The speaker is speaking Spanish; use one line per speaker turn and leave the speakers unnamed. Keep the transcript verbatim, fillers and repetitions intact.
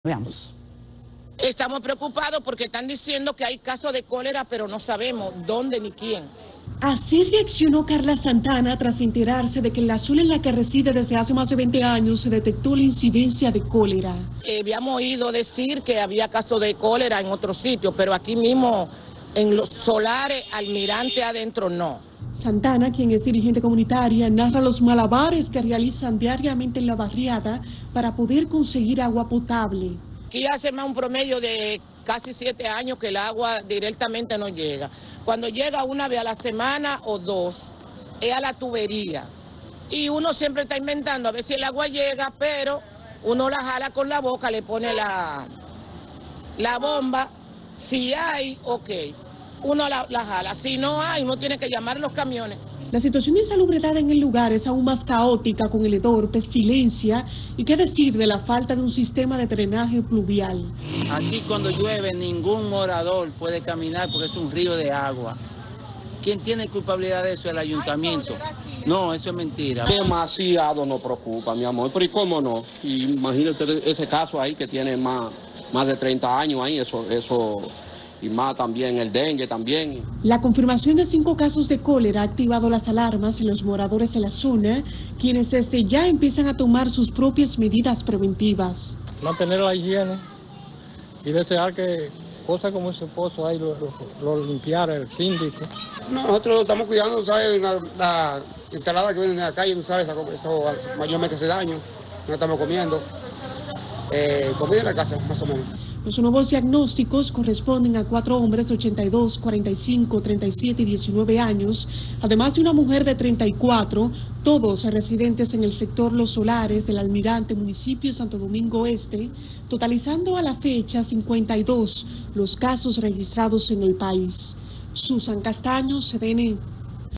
Veamos.
Estamos preocupados porque están diciendo que hay casos de cólera, pero no sabemos dónde ni quién.
Así reaccionó Carla Santana tras enterarse de que en la zona en la que reside desde hace más de veinte años se detectó la incidencia de cólera.
Eh, habíamos oído decir que había casos de cólera en otros sitios, pero aquí mismo en los solares, Almirante adentro no.
Santana, quien es dirigente comunitaria, narra los malabares que realizan diariamente en la barriada para poder conseguir agua potable.
Aquí hace más un promedio de casi siete años que el agua directamente no llega. Cuando llega una vez a la semana o dos, es a la tubería. Y uno siempre está inventando a ver si el agua llega, pero uno la jala con la boca, le pone la, la bomba. Si hay, ok, uno la, la jala. Si no hay, uno tiene que llamar a los camiones.
La situación de insalubridad en el lugar es aún más caótica, con el hedor, pestilencia y qué decir de la falta de un sistema de drenaje pluvial.
Aquí cuando llueve ningún morador puede caminar porque es un río de agua. ¿Quién tiene culpabilidad de eso? El ayuntamiento. No, eso es mentira.
Demasiado nos preocupa, mi amor, pero ¿y cómo no? Y imagínate ese caso ahí que tiene más, más de treinta años ahí, eso, eso, y más también el dengue también.
La confirmación de cinco casos de cólera ha activado las alarmas en los moradores de la zona, quienes desde ya empiezan a tomar sus propias medidas preventivas.
Mantener la higiene y desear que cosas como ese pozo ahí lo, lo, lo limpiara el síndico.
Nosotros lo estamos cuidando, ¿sabes? La, la ensalada que venden en la calle, ¿no sabes? Eso, eso mayormente hace daño, no estamos comiendo. Eh, comida en la casa, más o menos.
Los nuevos diagnósticos corresponden a cuatro hombres de ochenta y dos, cuarenta y cinco, treinta y siete y diecinueve años, además de una mujer de treinta y cuatro, todos residentes en el sector Los Solares del Almirante, municipio Santo Domingo Este, totalizando a la fecha cincuenta y dos los casos registrados en el país. Susan Castaño, C D N.